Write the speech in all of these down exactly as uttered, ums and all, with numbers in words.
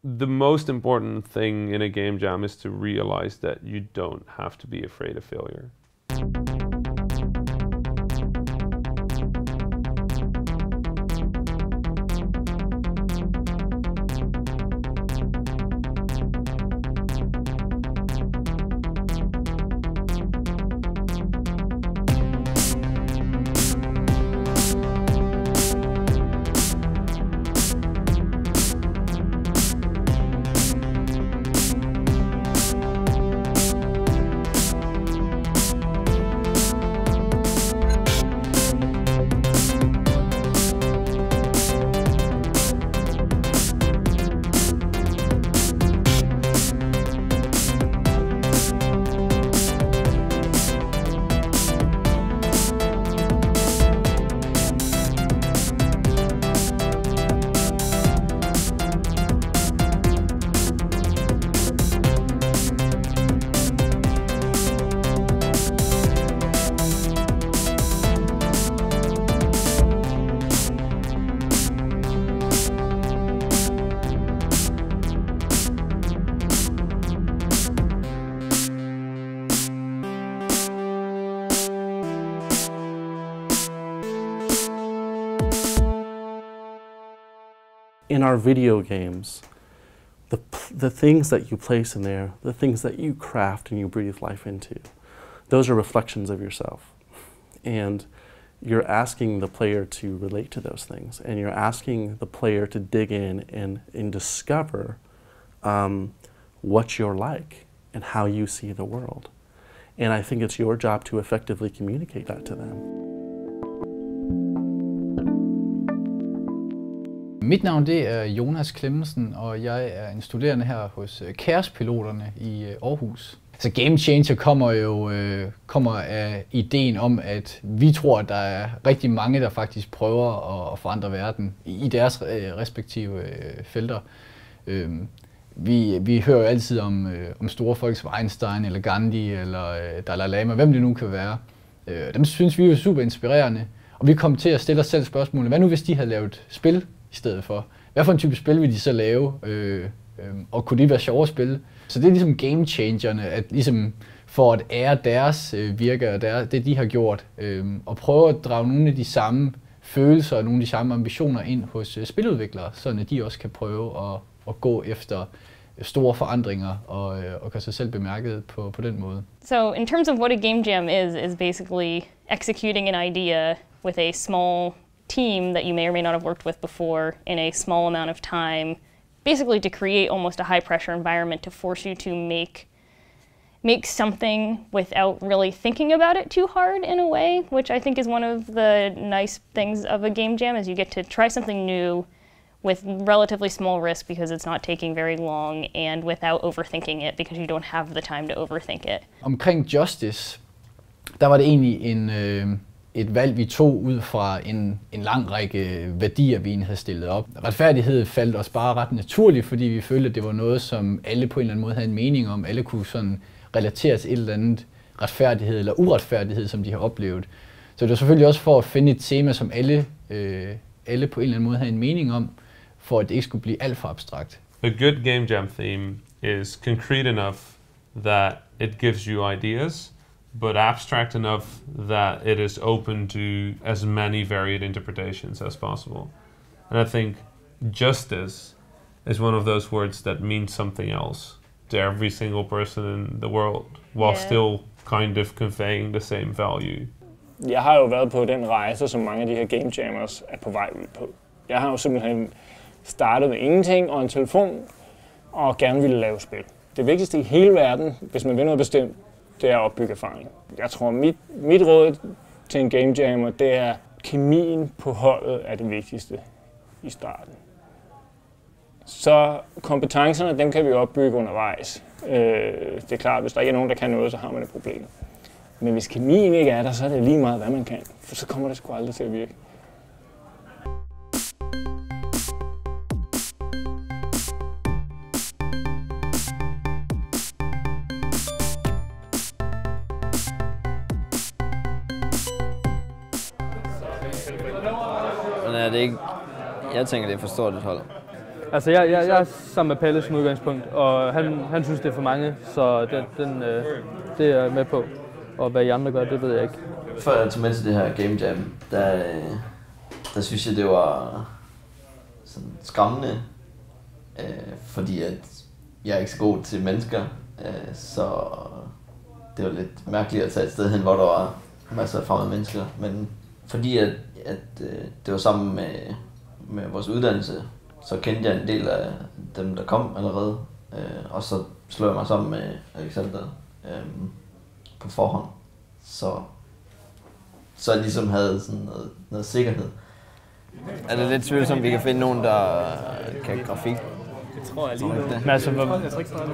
the most important thing in a game jam is to realize that you don't have to be afraid of failure. In our video games, the, the things that you place in there, the things that you craft and you breathe life into, those are reflections of yourself. And you're asking the player to relate to those things, and you're asking the player to dig in and, and discover um, what you're like and how you see the world. And I think it's your job to effectively communicate that to them. Mit navn det er Jonas Clemmensen, og jeg er en studerende her hos Kaospiloterne i Aarhus. Så Game Changer kommer jo øh, kommer af ideen om, at vi tror, at der er rigtig mange, der faktisk prøver at, at forandre verden i deres øh, respektive øh, felter. Øh, vi, vi hører jo altid om, øh, om store folk som Einstein eller Gandhi eller øh, Dalai Lama, hvem det nu kan være. Øh, dem synes vi er super inspirerende, og vi kom til at stille os selv spørgsmålet, hvad nu hvis de havde lavet spil i stedet for? Hvad for en type spil vil de så lave, øh, øh, og kunne de være sjove at spille? Så det er ligesom game changerne, at ligesom for at ære deres øh, virke og der, det de har gjort, øh, og prøve at drage nogle af de samme følelser og nogle af de samme ambitioner ind hos øh, spiludviklere, så de også kan prøve at, at gå efter store forandringer og, øh, og gøre sig selv bemærket på, på den måde. So in terms of what a game jam is, is basically executing an idea with a small team that you may or may not have worked with before in a small amount of time, basically to create almost a high pressure environment to force you to make make something without really thinking about it too hard in a way, which I think is one of the nice things of a game jam, is you get to try something new with relatively small risk because it's not taking very long, and without overthinking it because you don't have the time to overthink it. Omkring Justice, der var det egentlig en øh et valg, vi tog ud fra en, en lang række værdier, vi havde stillet op. Retfærdighed faldt os bare ret naturligt, fordi vi følte, at det var noget, som alle på en eller anden måde havde en mening om. Alle kunne sådan relatere til et eller andet retfærdighed eller uretfærdighed, som de har oplevet. Så det var selvfølgelig også for at finde et tema, som alle, øh, alle på en eller anden måde havde en mening om, for at det ikke skulle blive alt for abstrakt. A good game jam theme is concrete enough that it gives you ideas, but abstract enough that it is open to as many varied interpretations as possible. And I think justice is one of those words that means something else to every single person in the world, while yeah. still kind of conveying the same value. Jeg har jo været på den rejse, som mange af de her game jammers er på vej ud på. Jeg har jo simpelthen startet med ingenting og en telefon, og gerne ville lave spil. Det vigtigste i hele verden, hvis man vil noget bestemt, det er at opbygge erfaring. Jeg tror, mit, mit råd til en game jammer, det er, kemien på holdet er det vigtigste i starten. Så kompetencerne, dem kan vi opbygge undervejs. Øh, det er klart, hvis der ikke er nogen, der kan noget, så har man et problem. Men hvis kemien ikke er der, så er det lige meget, hvad man kan. For så kommer det sgu aldrig til at virke. Men er det ikke... Jeg tænker, det er for stort et hold. Altså, jeg, jeg, jeg er sammen med Palle som udgangspunkt, og han, han synes, det er for mange, så det, den, øh, det er jeg med på. Og hvad I andre gør, det ved jeg ikke. Før jeg tog med til det her Game Jam, der, der synes jeg, det var sådan skræmmende, øh, fordi at jeg er ikke så god til mennesker, øh, så det var lidt mærkeligt at tage et sted hen, hvor der var masser af fremmede mennesker. Men fordi at, at øh, det var sammen med, med vores uddannelse, så kendte jeg en del af dem, der kom allerede, øh, og så slog jeg mig sammen med Alexander øh, på forhånd, så, så jeg ligesom havde sådan noget, noget sikkerhed. Er det lidt tvivlsomt, at vi kan finde nogen, der kan grafik? Det tror jeg lige nu. Men altså, hvor,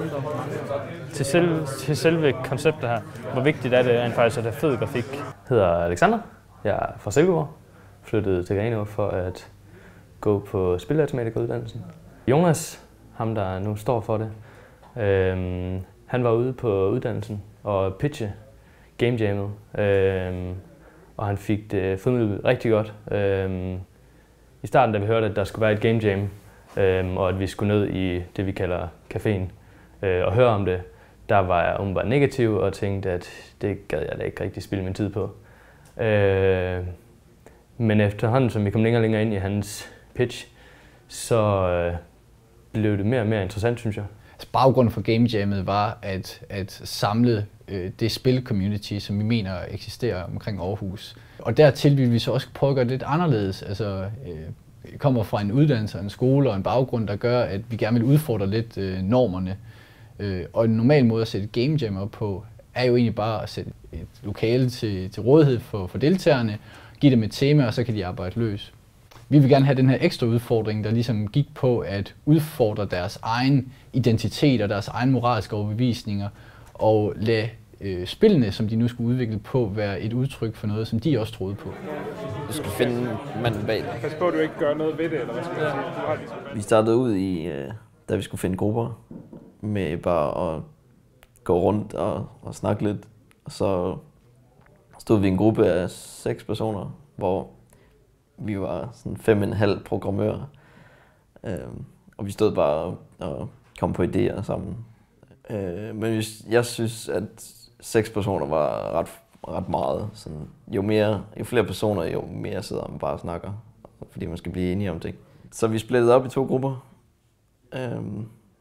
til, selve, til selve konceptet her, hvor vigtigt er det rent faktisk at have fed grafik? Jeg hedder Alexander, jeg er fra Silkeborg, flyttede til Grenaa for at gå på spilautomatikeruddannelsen. Jonas, ham der nu står for det, øhm, han var ude på uddannelsen og pitche Game Jammet, øhm, og han fik det formidlet rigtig godt. Øhm, I starten, da vi hørte, at der skulle være et Game Jam, øhm, og at vi skulle ned i det, vi kalder caféen, øh, og høre om det, der var jeg umiddelbart negativ og tænkte, at det gad jeg da ikke rigtig spille min tid på. Øh, men efterhånden, som vi kom længere og længere ind i hans pitch, så øh, blev det mere og mere interessant, synes jeg. Altså, baggrunden for Game Jammet var at, at samle øh, det spil-community, som vi mener eksisterer omkring Aarhus. Og dertil ville vi så også prøve at gøre det lidt anderledes. Altså, øh, jeg kommer fra en uddannelse, en skole og en baggrund, der gør, at vi gerne vil udfordre lidt øh, normerne. Øh, og en normal måde at sætte Game Jam op på, er jo egentlig bare at sætte et lokale til, til rådighed for, for deltagerne, give dem et tema, og så kan de arbejde løs. Vi vil gerne have den her ekstra udfordring, der ligesom gik på at udfordre deres egen identitet og deres egen moralske overbevisninger, og lade øh, spillene, som de nu skulle udvikle på, være et udtryk for noget, som de også troede på. Du skal finde manden bag det. Pas på, at du ikke gør noget ved det, eller hvad skal jeg sige? Vi startede ud i, da vi skulle finde grupper, med bare at gå rundt og, og snakke lidt. Og så stod vi i en gruppe af seks personer, hvor vi var sådan fem og en halv programmører. Øhm, og vi stod bare og, og kom på idéer sammen. Øh, men jeg synes, at seks personer var ret, ret meget. Sådan, jo, mere, jo flere personer, jo mere sidder man bare og snakker. Fordi man skal blive enige om ting. Så vi splittede op i to grupper. Øhm,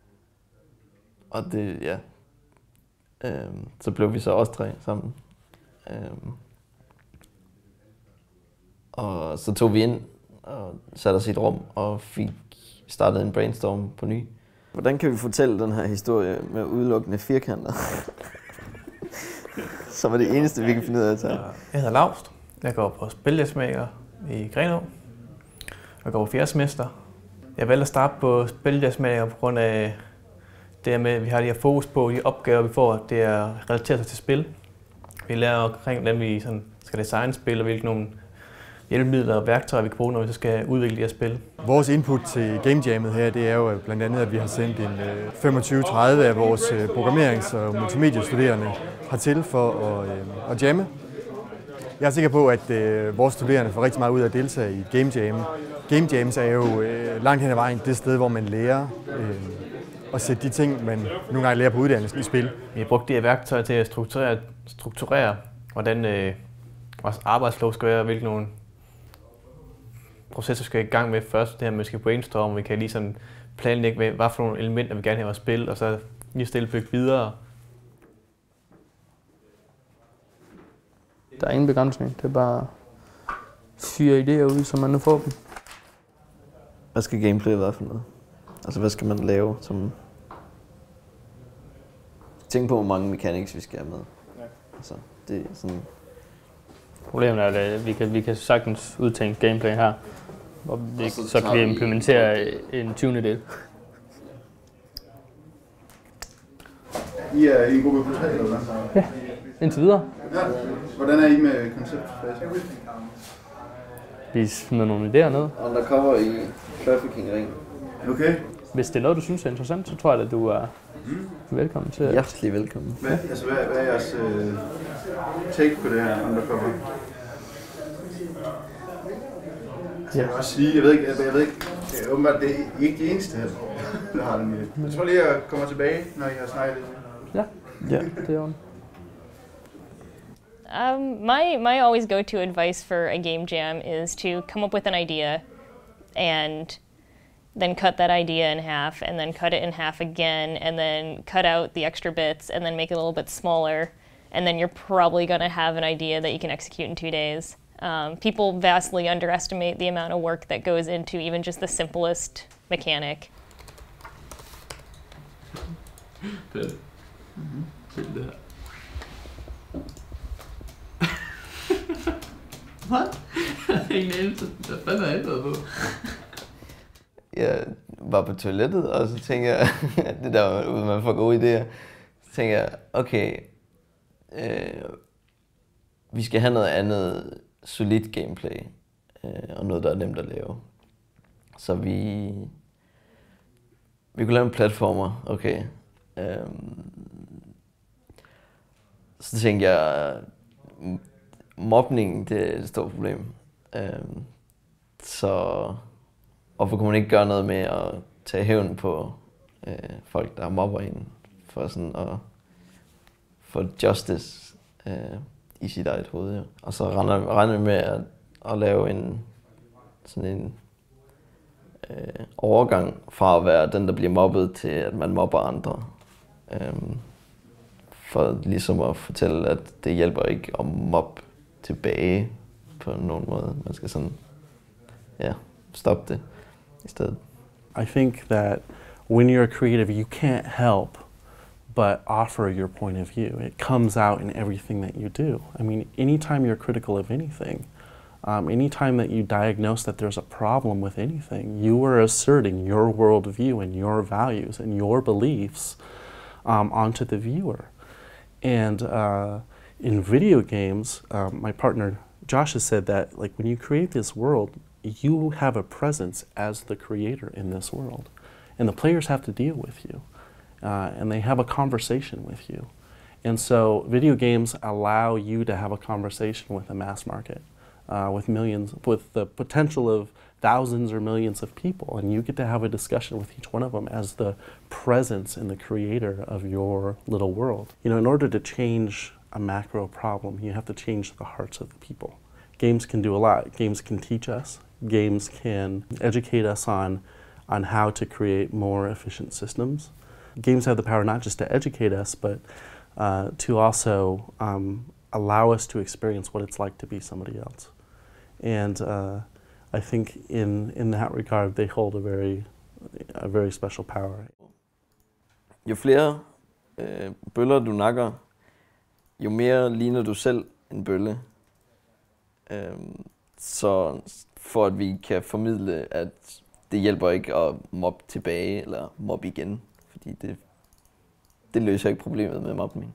og det, ja. Øhm, så blev vi så også tre sammen. Øhm, Og så tog vi ind og satte os i et rum og fik startet en brainstorm på ny. Hvordan kan vi fortælle den her historie med udelukkende firkanter? Så var det eneste, vi kan finde ud af at tage. Jeg hedder Laust. Jeg går på Spiljazzmaker i Grenaa. Jeg går på fjerde semester. Jeg valgte at starte på Spiljazzmaker på grund af det med, at vi har de her fokus på de opgaver, vi får. Det er relateret sig til spil. Vi lærer omkring, hvordan vi sådan skal designe spil og hvilke nogle hjælpemidler og værktøjer, vi kan bruge, når vi så skal udvikle de her spil. Vores input til Game Jammet her, det er jo blandt andet, at vi har sendt en femogtyve til tredive af vores programmerings- og multimediestuderende hertil for at, at jamme. Jeg er sikker på, at vores studerende får rigtig meget ud af at deltage i Game Jam. Game Jams er jo langt hen ad vejen det sted, hvor man lærer at sætte de ting, man nogle gange lærer på uddannelsen i spil. Vi har brugt de her værktøjer til at strukturere, strukturere hvordan øh, vores arbejdsflow skal være, og hvilke nogle processer skal i gang med først. Det her med, at vi skal brainstorme, og vi kan lige sådan planlægge, med, hvad for nogle elementer vi gerne vil have vores spil, og så lige stille bygge videre. Der er ingen begrænsning. Det er bare fyre idéer ud, så man nu får dem. Hvad skal gameplay være for noget? Altså, hvad skal man lave som... Tænk på, hvor mange mechanics vi skal have med. Ja. Altså, det er sådan... Problemet er, at vi kan, vi kan sagtens udtænke gameplay her, og vi, så, så kan vi implementere en tyvende del. I er i en gruppe på tre, eller hvad? Ja, indtil videre. Ja. Hvordan er I med konceptfasen? Vi smider nogle idéer ned. Undercover i trafficking-ring. Okay. Hvis det er noget, du synes er interessant, så tror jeg, at du er mm. velkommen til. Hjertelig velkommen. Hvad, altså, hvad, hvad er jeres øh, take på det her undercover? Ja. Jeg vil også sige, jeg ved ikke, jeg ved ikke Det er åbenbart, det er ikke de eneste her, der har det med. Jeg tror lige, jeg kommer tilbage, når I har snakket lidt. Ja, ja, det er on. Um, my, my always go-to advice for a game jam is to come up with an idea and then cut that idea in half and then cut it in half again and then cut out the extra bits and then make it a little bit smaller. And then you're probably going to have an idea that you can execute in two days. Um, people vastly underestimate the amount of work that goes into even just the simplest mechanic. Fedt. Mm-hmm. Fedt det her. Hvad? Jeg har ingen anelse. Hvad fanden har jeg været på? Jeg var på toilettet, og så tænker jeg, det der, hvor man får gode idéer, så tænker jeg, okay, øh, vi skal have noget andet solidt gameplay, øh, og noget, der er nemt at lave. Så vi, vi kunne lave en platformer, okay. Øh, så tænkte jeg, mobning, det er et stort problem. Øh, så hvorfor kunne man ikke gøre noget med at tage hævn på øh, folk, der mobber en, for sådan at få justice øh, i sit eget hoved. Ja. Og så regner vi med at, at lave en sådan en øh, overgang fra at være den, der bliver mobbet, til at man mobber andre. Øh, for ligesom at fortælle, at det hjælper ikke at mobbe tilbage på nogen måde. Man skal sådan, ja, stoppe det i stedet. I think that when you're creative, you can't help but offer your point of view. It comes out in everything that you do. I mean, anytime you're critical of anything, um, anytime that you diagnose that there's a problem with anything, you are asserting your worldview and your values and your beliefs um, onto the viewer. And uh, in video games, um, my partner Josh has said that, like, when you create this world, you have a presence as the creator in this world. And the players have to deal with you. Uh, and they have a conversation with you. And so video games allow you to have a conversation with a mass market, uh, with millions, with the potential of thousands or millions of people. And you get to have a discussion with each one of them as the presence and the creator of your little world. You know, in order to change a macro problem, you have to change the hearts of the people. Games can do a lot. Games can teach us. Games can educate us on, on how to create more efficient systems. Games have the power not just to educate us, but uh, to also um, allow us to experience what it's like to be somebody else. And uh, I think in, in that regard, they hold a very, a very special power. Jo flere øh, bøller du nakker, jo mere ligner du selv en bølle. Øhm, så for at vi kan formidle, at det hjælper ikke at mobbe tilbage eller mobbe igen, fordi det, det løser ikke problemet med mobbning.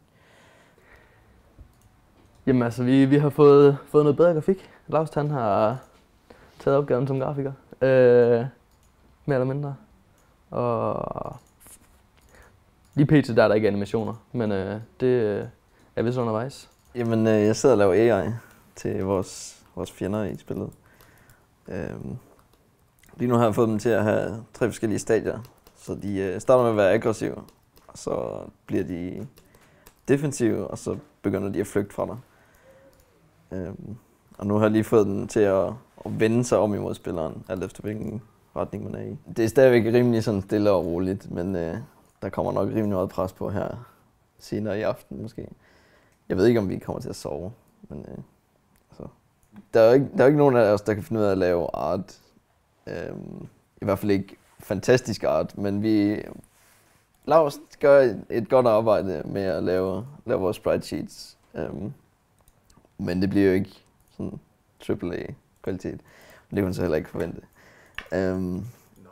Jamen altså, vi, vi har fået, fået noget bedre grafik. Laust, han har taget opgaven som grafiker, øh, mere eller mindre. Og lige pt. Der er der ikke animationer, men øh, det er vist undervejs. Jamen, øh, jeg sidder og laver A I til vores, vores fjender i spillet. Øhm, lige nu har jeg fået dem til at have tre forskellige stadier. Så de øh, starter med at være aggressive, og så bliver de defensive, og så begynder de at flygte fra dig. Øhm, og nu har jeg lige fået den til at, at vende sig om imod spilleren, alt efter hvilken retning man er i. Det er stadigvæk rimelig sådan stille og roligt, men øh, der kommer nok rimelig meget pres på her senere i aften måske. Jeg ved ikke, om vi kommer til at sove, men øh, altså, der er ikke, der er ikke nogen af os, der kan finde ud af at lave art. Øhm, I hvert fald ikke fantastisk art, men vi Laust gør et, et godt arbejde med at lave, lave vores sprite sheets. Øhm, men det bliver jo ikke sådan triple A kvalitet. Det kunne man så heller ikke forvente. Øhm.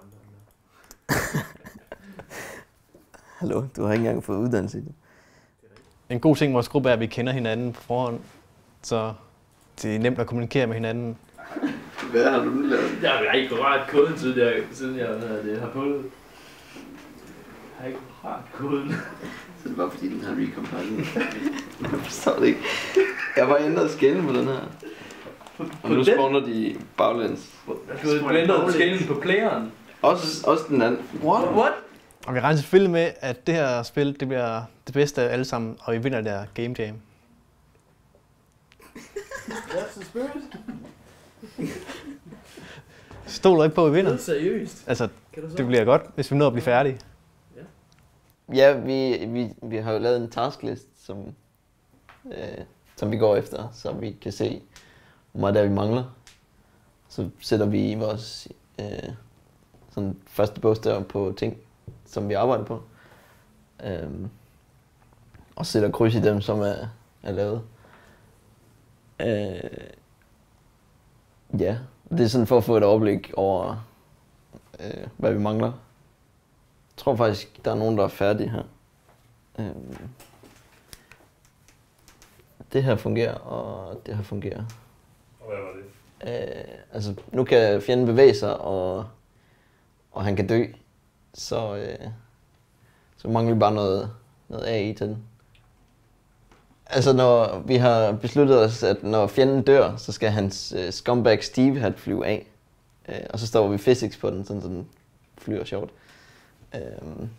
Hallo, du har ikke engang fået uddannelse i det. En god ting i vores gruppe er, at vi kender hinanden på forhånd, så det er nemt at kommunikere med hinanden. Hvad har du nu lavet? Jeg har ikke rørt koden, siden jeg, siden jeg det, har fået. Jeg har ikke rørt koden. Så det var fordi, den har recompiled. Jeg forstår det ikke. Jeg var inde og skælde på den her. Og nu spawner de baglæns. Du har ændret skalen på playeren. Også, også den anden. What? What? Og vi regner selvfølgelig med, at det her spil, det bliver det bedste af alle sammen, og vi vinder der Game Jam. That's the spirit. Stoler ikke på, at vi vinder? Det er seriøst. Altså, det bliver godt, hvis vi når at blive færdige. Ja, vi, vi, vi har jo lavet en tasklist, som, øh, som vi går efter, så vi kan se, hvor meget der vi mangler. Så sætter vi vores øh, sådan første bogstaver på ting, som vi arbejder på. Øh, og sætter kryds i dem, som er, er lavet. Øh, ja, det er sådan for at få et overblik over, øh, hvad vi mangler. Jeg tror faktisk, der er nogen, der er færdige her. Øhm. Det her fungerer, og det her fungerer. Og hvad var det? Øh, altså, nu kan fjenden bevæge sig, og, og han kan dø. Så, øh, så mangler vi bare noget, noget A I til den. Altså, når vi har besluttet os, at når fjenden dør, så skal hans øh, scumbag Steve hat flyve af. Øh, og så står vi physics på den, sådan så den flyver sjovt. Um.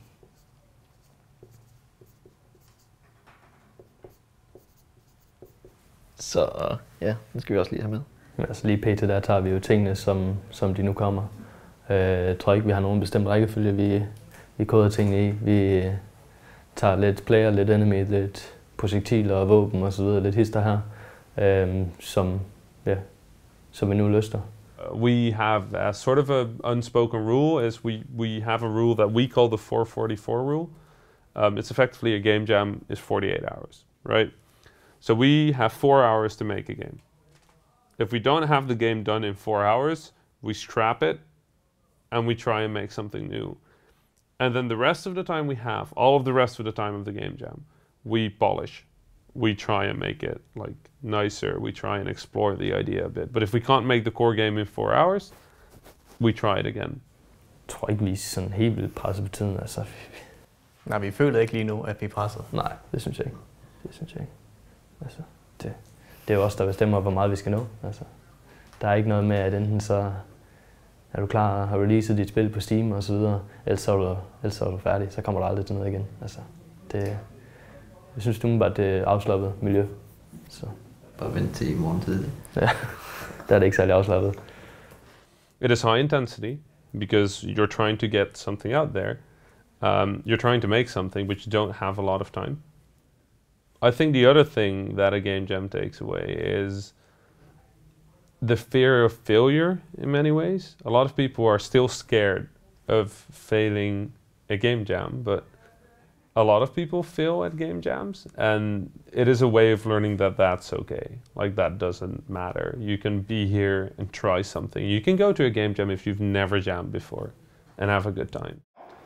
Så ja, det skal vi også lige have med. Men altså lige pt. Der tager vi jo tingene, som, som de nu kommer. Uh, jeg tror ikke, vi har nogen bestemt rækkefølge, vi, vi koder tingene i. Vi uh, tager lidt player, lidt enemy, lidt projektiler og våben og så videre, lidt hister her, um, som, ja, som vi nu lyster. We have a sort of a unspoken rule is we, we have a rule that we call the four forty-four rule. Um, it's effectively a game jam is forty-eight hours, right? So we have four hours to make a game. If we don't have the game done in four hours, we scrap it and we try and make something new. And then the rest of the time we have, all of the rest of the time of the game jam, we polish. We try and make it like nicer. We try and explore the idea a bit. But if we can't make the core game in four hours, we try it again. Jeg tror ikke, vi er sådan helt vildt presset på tiden. Altså. Nej, vi føler ikke lige nu, at vi er presset. Nej, det synes jeg ikke. Det synes jeg ikke. Altså, det, det er jo os, der bestemmer, hvor meget vi skal nå. Altså, der er ikke noget med, at enten så er du klar og har releaset dit spil på Steam og så videre, ellers så er du, ellers så er du færdig, så kommer du aldrig til noget igen. Altså, det, jeg synes, du bare det er afslappet miljø. Så. Bare vent til i morgen tidlig. Ja, der er det ikke særlig afslappet. It is high intensity because you're trying to get something out there. Um, you're trying to make something, but you don't have a lot of time. I think the other thing that a game jam takes away is the fear of failure in many ways. A lot of people are still scared of failing a game jam, but a lot of people fail at game jams, and it is a way of learning that that's okay. Like, that doesn't matter. You can be here and try something. You can go to a game jam if you've never jammed before and have a good time.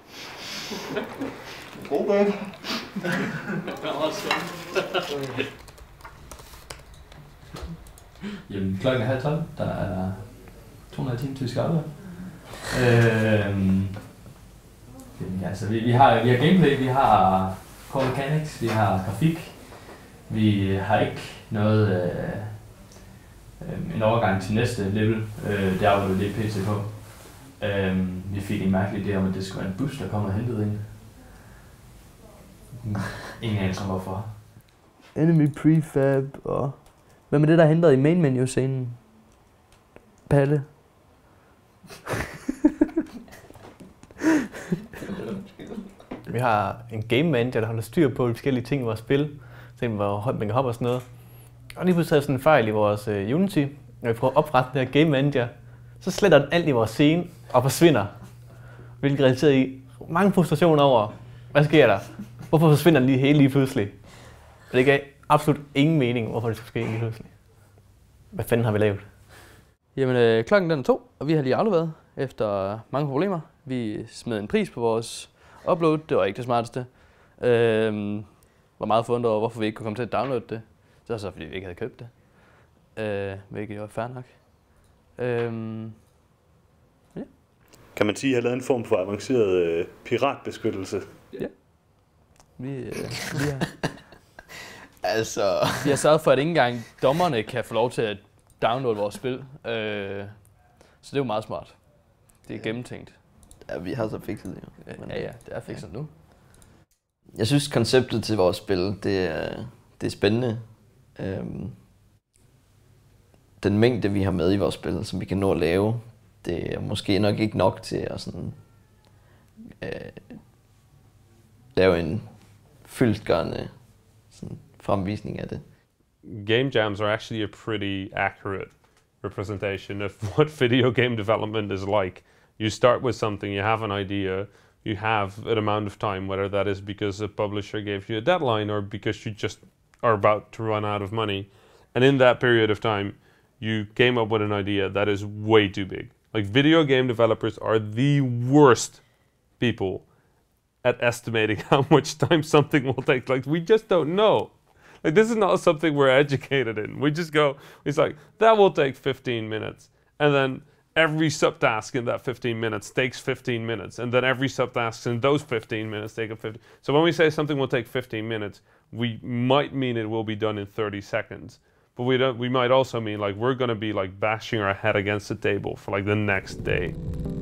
Okay. Jamen, klokken er halv tolv. Der er to og en halv time til vi skal arbejde. Øhm, ja, altså, vi, vi, har, vi har gameplay, vi har core mechanics, vi har grafik. Vi har ikke noget øh, øh, en overgang til næste level. Øh, det arbejder vi lidt P C på. Øh, vi fik en mærkelig idé om, at det skulle være en bus, der kommer og hentede en. Ingen anelse om hvorfor. Enemy prefab og... Hvad med det, der hentede i main menu-scenen? Palle. Vi har en game manager, der holder styr på de forskellige ting i vores spil. Så hvor højt man kan hoppe og sådan noget. Og lige pludselig er sådan en fejl i vores uh, Unity. Når vi prøver at oprette den her game manager, så sletter den alt i vores scene og forsvinder. Hvilket resulterer i mange frustrationer over, hvad sker der? Hvorfor forsvinder den lige hele lige pludselig? Og det gav absolut ingen mening, hvorfor det skulle ske lige pludselig. Hvad fanden har vi lavet? Jamen, øh, klokken den er to, og vi har lige afleveret efter mange problemer. Vi smed en pris på vores upload, det var ikke det smarteste. Øhm, var meget forundret over, hvorfor vi ikke kunne komme til at downloade det. Det var så, fordi vi ikke havde købt det. Øh, hvilket var fair nok. Øhm, ja. Kan man sige, at jeg har lavet en form for avanceret øh, piratbeskyttelse? Ja. Vi, øh, vi har... Altså... Vi har sørget for, at ikke engang dommerne kan få lov til at downloade vores spil. Øh, så det er jo meget smart. Det er gennemtænkt. Ja, vi har så fikset det jo. Ja, ja, det er fikset ja. nu. Jeg synes, konceptet til vores spil, det er, det er spændende. Øhm, den mængde, vi har med i vores spil, som vi kan nå at lave, det er måske nok ikke nok til at sådan, øh, lave en fyldestgørende sådan, fremvisning af det. Game jams are actually a pretty accurate representation of what video game development is like. You start with something, you have an idea, you have an amount of time, whether that is because a publisher gave you a deadline or because you just are about to run out of money. And in that period of time, you came up with an idea that is way too big. Like, video game developers are the worst people at estimating how much time something will take. Like, we just don't know. Like, this is not something we're educated in. We just go, it's like, that will take fifteen minutes. And then every subtask in that fifteen minutes takes fifteen minutes. And then every subtask in those fifteen minutes take a fifteen. So when we say something will take fifteen minutes, we might mean it will be done in thirty seconds. But we don't, we might also mean like we're gonna be like bashing our head against the table for like the next day.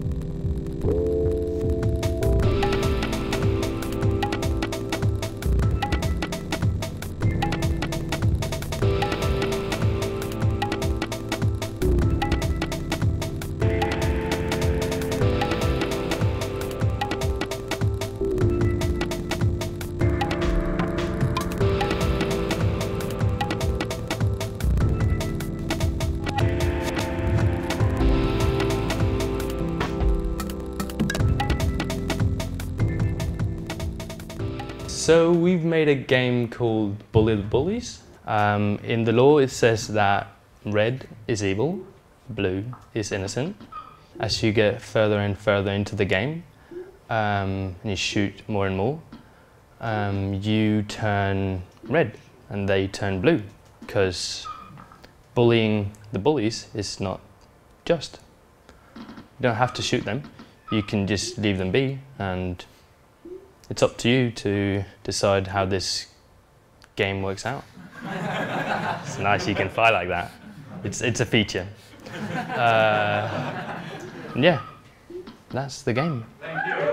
So we've made a game called Bully the Bullies. Um, in the law it says that red is evil, blue is innocent. As you get further and further into the game, um, and you shoot more and more, um, you turn red and they turn blue, because bullying the bullies is not just. You don't have to shoot them, you can just leave them be, and it's up to you to decide how this game works out. It's nice you can fly like that. It's, it's a feature. Uh, yeah, that's the game. Thank you.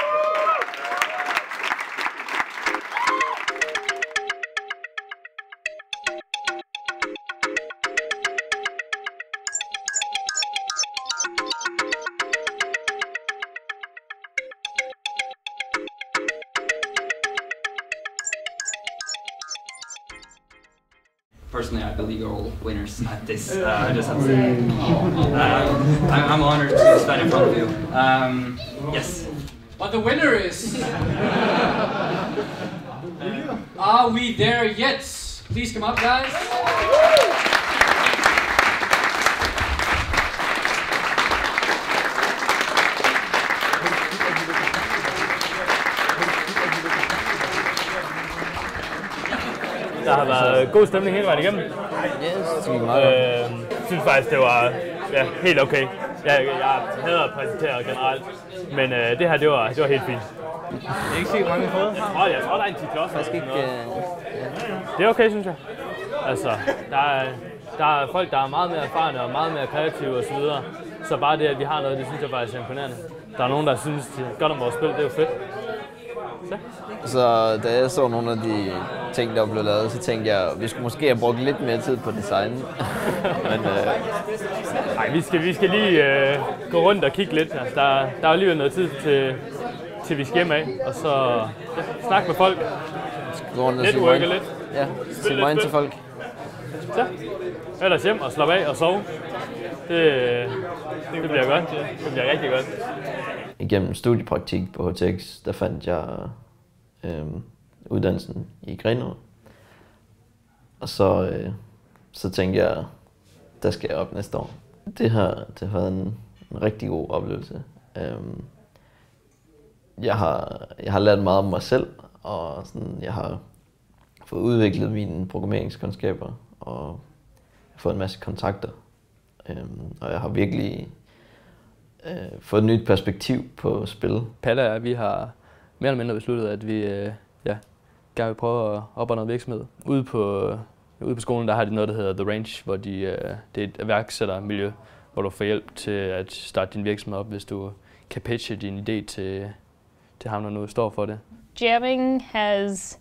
Personally, I believe you're all winners at this. Uh, I just have to say. Um, I'm honored to stand in front of you. Um, yes. But the winner is... Are we there yet? Please come up, guys. Der har været god stemning hele vejen igennem. Yes, det gik meget øh, synes faktisk, det var ja, helt okay. Jeg, jeg hader præsenteret generelt, men øh, det her, det var, det var helt fint. Det er ikke sikkert mange har fået. Jeg tror, jeg tror, der er en ti-klods. Faktisk ikke... Øh, det er okay, synes jeg. Altså, der er, der er folk, der er meget mere erfarne og meget mere kreative osv. Så, så bare det, at vi har noget, det synes jeg faktisk er imponerende. Der er nogen, der synes godt om vores spil, det er jo fedt. Så. Så da jeg så nogle af de ting, der blev lavet, så tænkte jeg, at vi skulle måske have brugt lidt mere tid på designen. Men, øh... Ej, vi skal, vi skal lige øh, gå rundt og kigge lidt. Altså, der, der er alligevel noget tid til, til vi skal hjem af, og så ja, snakke med folk. Networke lidt. Ja, sige mig til folk. Så, ellers hjem og slappe af og sove. Det, det bliver godt. Det bliver rigtig godt. Igennem studiepraktik på H T X, der fandt jeg øh, uddannelsen i Grenaa. Og så, øh, så tænkte jeg, der skal jeg op næste år. Det har, det har været en, en rigtig god oplevelse. Øh, jeg, har, jeg har lært meget om mig selv, og sådan, jeg har fået udviklet mine programmeringskundskaber og fået en masse kontakter. Øh, og jeg har virkelig øh, fået et nyt perspektiv på spil. Palle og vi har mere eller mindre besluttet, at vi øh, ja, gerne vil prøve at oprette noget virksomhed ude på Ude på skolen der har de noget, der hedder The Range, hvor de, øh, det er et iværksættermiljø, hvor du får hjælp til at starte din virksomhed op, hvis du kan pitche din idé til, til ham, der nu står for det. Jamming has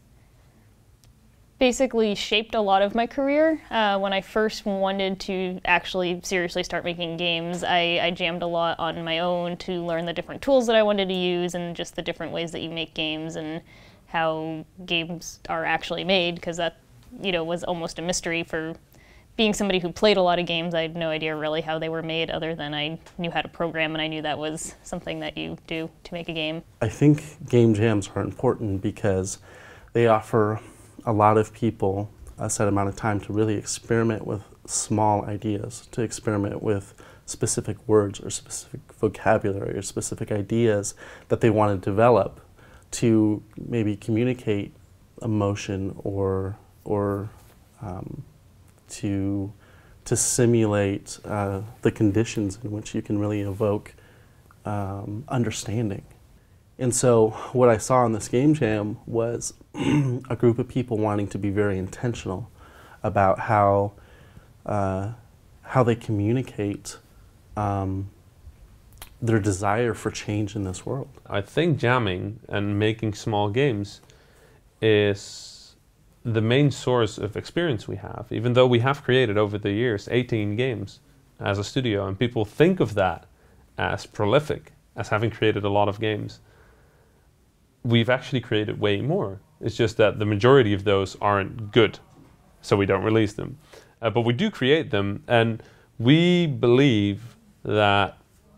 basically shaped a lot of my career. Uh, when I first wanted to actually seriously start making games, I, I jammed a lot on my own to learn the different tools that I wanted to use and just the different ways that you make games and how games are actually made, because that, you know, was almost a mystery for being somebody who played a lot of games. I had no idea really how they were made, other than I knew how to program, and I knew that was something that you do to make a game. I think game jams are important because they offer a lot of people a set amount of time to really experiment with small ideas, to experiment with specific words or specific vocabulary or specific ideas that they want to develop to maybe communicate emotion or or um, to to simulate uh, the conditions in which you can really evoke um, understanding. And so what I saw on this game jam was a group of people wanting to be very intentional about how uh, how they communicate um, their desire for change in this world. I think jamming and making small games is the main source of experience we have, even though we have created over the years eighteen games as a studio, and people think of that as prolific, as having created a lot of games. We've actually created way more. It's just that the majority of those aren't good, so we don't release them. Uh, but we do create them, and we believe that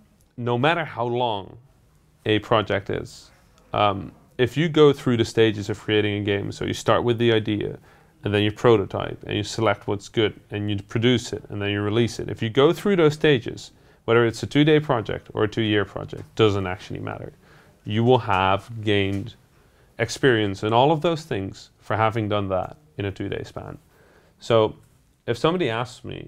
no matter how long a project is, um, if you go through the stages of creating a game, so you start with the idea, and then you prototype, and you select what's good, and you produce it, and then you release it. If you go through those stages, whether it's a two-day project or a two-year project, doesn't actually matter. You will have gained experience in all of those things for having done that in a two-day span. So if somebody asks me,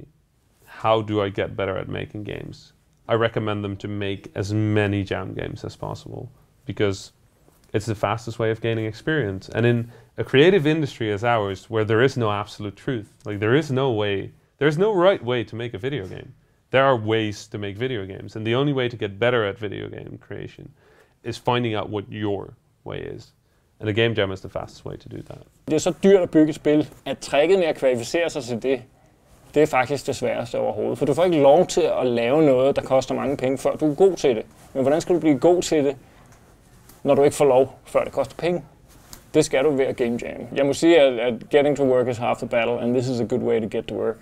how do I get better at making games? I recommend them to make as many jam games as possible, because it's the fastest way of gaining experience. And in a creative industry as ours, where there is no absolute truth, like there is no way, there's no right way to make a video game. There are ways to make video games, and the only way to get better at video game creation is finding out what your way is. And a game jam is the fastest way to do that. Det er så dyrt at bygge et spil, at tricket med at kvalificere sig til det, det er faktisk det sværeste overhovedet. For du får ikke lov til at lave noget, der koster mange penge, før du er god til det. Men hvordan skal du blive god til det, når du ikke får lov, før det koster penge? Det skal du ved at game jam. Jeg må sige, at getting to work is half the battle, and this is a good way to get to work.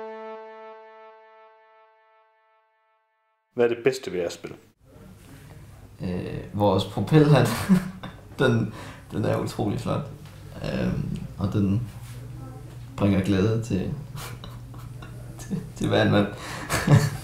Hvad er det bedste ved at spille? Øh, vores propelhat, den, den er utrolig flot. Øh, og den bringer glæde til, til, til hver en mand.